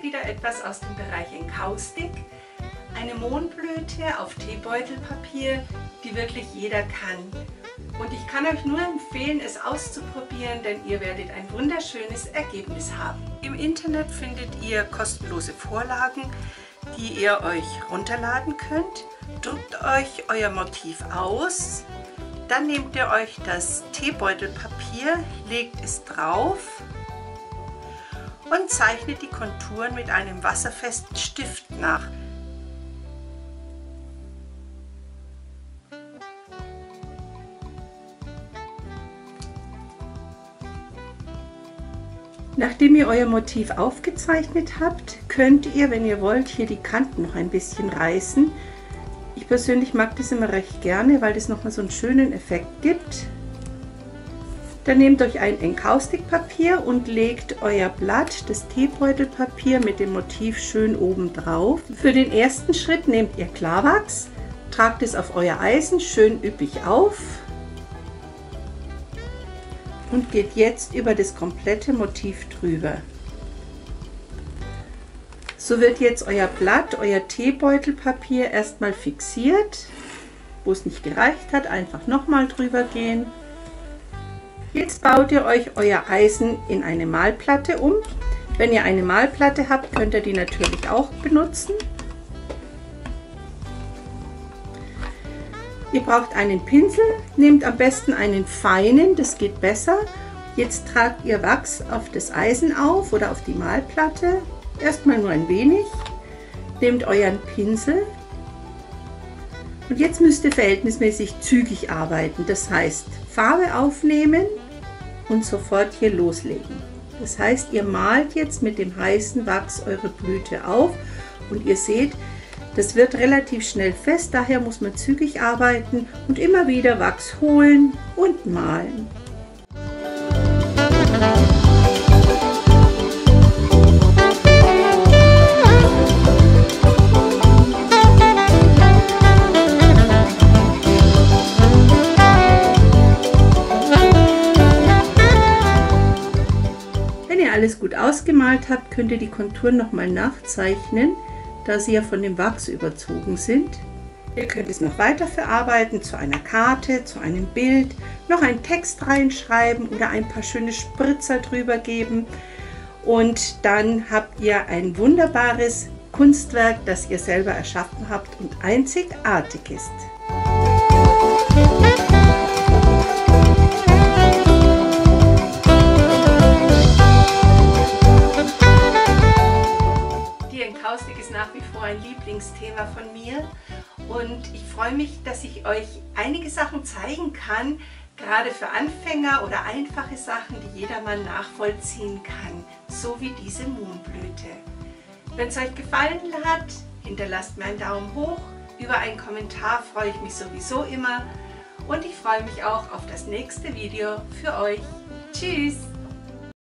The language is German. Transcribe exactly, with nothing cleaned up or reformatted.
wieder etwas aus dem Bereich Enkaustik. Eine Mohnblüte auf Teebeutelpapier, die wirklich jeder kann. Und ich kann euch nur empfehlen, es auszuprobieren, denn ihr werdet ein wunderschönes Ergebnis haben. Im Internet findet ihr kostenlose Vorlagen, die ihr euch runterladen könnt. Druckt euch euer Motiv aus, dann nehmt ihr euch das Teebeutelpapier, legt es drauf und zeichnet die Konturen mit einem wasserfesten Stift nach. Nachdem ihr euer Motiv aufgezeichnet habt, könnt ihr, wenn ihr wollt, hier die Kanten noch ein bisschen reißen. Ich persönlich mag das immer recht gerne, weil das nochmal so einen schönen Effekt gibt. Dann nehmt euch ein Enkaustikpapier und legt euer Blatt, das Teebeutelpapier, mit dem Motiv schön oben drauf. Für den ersten Schritt nehmt ihr Klarwachs, tragt es auf euer Eisen schön üppig auf und geht jetzt über das komplette Motiv drüber. So wird jetzt euer Blatt, euer Teebeutelpapier erstmal fixiert. Wo es nicht gereicht hat, einfach nochmal drüber gehen. Jetzt baut ihr euch euer Eisen in eine Malplatte um. Wenn ihr eine Malplatte habt, könnt ihr die natürlich auch benutzen. Ihr braucht einen Pinsel, nehmt am besten einen feinen, das geht besser. Jetzt tragt ihr Wachs auf das Eisen auf oder auf die Malplatte. Erstmal nur ein wenig. Nehmt euren Pinsel und jetzt müsst ihr verhältnismäßig zügig arbeiten. Das heißt, Farbe aufnehmen und sofort hier loslegen. Das heißt, ihr malt jetzt mit dem heißen Wachs eure Blüte auf und ihr seht, das wird relativ schnell fest, daher muss man zügig arbeiten und immer wieder Wachs holen und malen. Wenn ihr alles gut ausgemalt habt, könnt ihr die Konturen nochmal nachzeichnen, da sie ja von dem Wachs überzogen sind. Ihr könnt es noch weiter verarbeiten zu einer Karte, zu einem Bild, noch einen Text reinschreiben oder ein paar schöne Spritzer drüber geben. Und dann habt ihr ein wunderbares Kunstwerk, das ihr selber erschaffen habt und einzigartig ist. Enkaustik ist nach wie vor ein Lieblingsthema von mir und ich freue mich, dass ich euch einige Sachen zeigen kann, gerade für Anfänger oder einfache Sachen, die jedermann nachvollziehen kann, so wie diese Mohnblüte. Wenn es euch gefallen hat, hinterlasst mir einen Daumen hoch, über einen Kommentar freue ich mich sowieso immer und ich freue mich auch auf das nächste Video für euch. Tschüss!